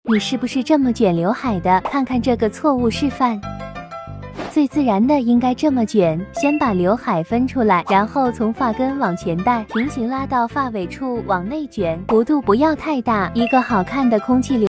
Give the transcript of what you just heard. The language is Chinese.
你是不是这么卷刘海的？看看这个错误示范。最自然的应该这么卷，先把刘海分出来，然后从发根往前带，平行拉到发尾处往内卷，幅度不要太大，一个好看的空气流。